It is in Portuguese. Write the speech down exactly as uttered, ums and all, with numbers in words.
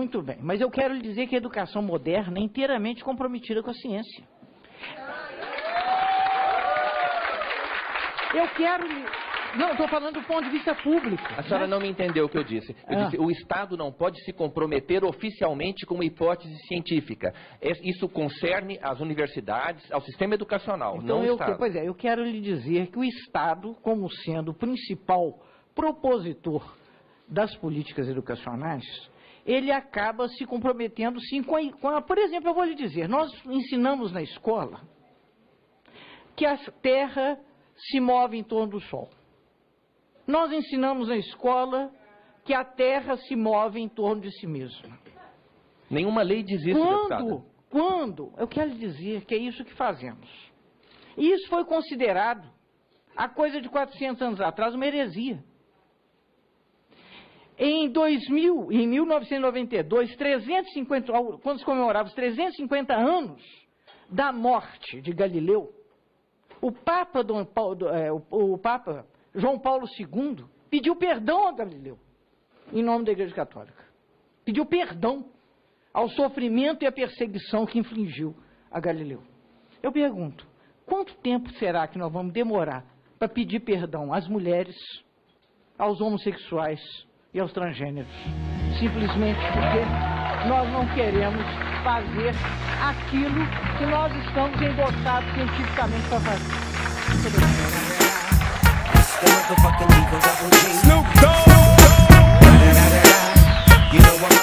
Muito bem, mas eu quero lhe dizer que a educação moderna é inteiramente comprometida com a ciência. Eu quero... Não, estou falando do ponto de vista público. A senhora né? não me entendeu o que eu disse. Eu Ah. disse, o Estado não pode se comprometer oficialmente com uma hipótese científica. Isso concerne às universidades, ao sistema educacional, Então, não o eu, Estado. Pois é, eu quero lhe dizer que o Estado, como sendo o principal propositor das políticas educacionais, ele acaba se comprometendo, sim, com a, com a... Por exemplo, eu vou lhe dizer, nós ensinamos na escola que a Terra se move em torno do Sol. Nós ensinamos na escola que a Terra se move em torno de si mesma. Nenhuma lei diz isso, Quando, deputada. quando, eu quero lhe dizer que é isso que fazemos. E isso foi considerado, há coisa de quatrocentos anos atrás, uma heresia. Em dois mil, em mil novecentos e noventa e dois, trezentos e cinquenta, quando se comemorava os trezentos e cinquenta anos da morte de Galileu, o Papa, Dom Paulo, é, o, o Papa João Paulo segundo pediu perdão a Galileu, em nome da Igreja Católica. Pediu perdão ao sofrimento e à perseguição que infligiu a Galileu. Eu pergunto, quanto tempo será que nós vamos demorar para pedir perdão às mulheres, aos homossexuais e aos transgêneros? Simplesmente porque nós não queremos fazer aquilo que nós estamos endossados cientificamente para fazer. Snoop Dogg. You know I'm